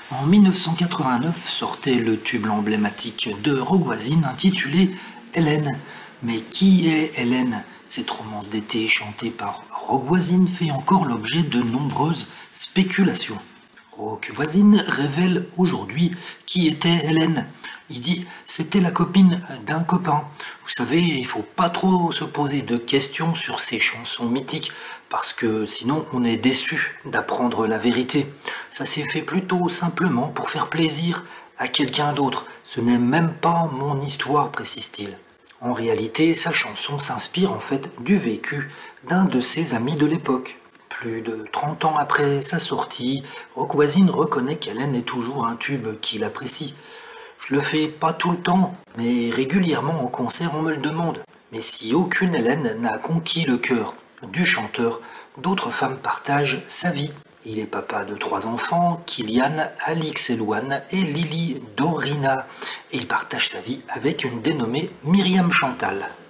En 1989 sortait le tube emblématique de Rogue Voisine intitulé Hélène. Mais qui est Hélène? Cette romance d'été chantée par Rogue Voisine fait encore l'objet de nombreuses spéculations. Rogue Voisine révèle aujourd'hui qui était Hélène. Il dit c'était la copine d'un copain. Vous savez, il faut pas trop se poser de questions sur ces chansons mythiques parce que sinon on est déçu d'apprendre la vérité. Ça s'est fait plutôt simplement pour faire plaisir à quelqu'un d'autre. Ce n'est même pas mon histoire, précise-t-il. En réalité, sa chanson s'inspire en fait du vécu d'un de ses amis de l'époque. Plus de 30 ans après sa sortie, Rogue Voisine reconnaît qu'Hélène est toujours un tube qu'il apprécie. Je le fais pas tout le temps, mais régulièrement en concert on me le demande. Mais si aucune Hélène n'a conquis le cœur du chanteur, d'autres femmes partagent sa vie. Il est papa de 3 enfants, Kylian, Alix Elouane et Lily Dorina. Et il partage sa vie avec une dénommée Myriam Chantal.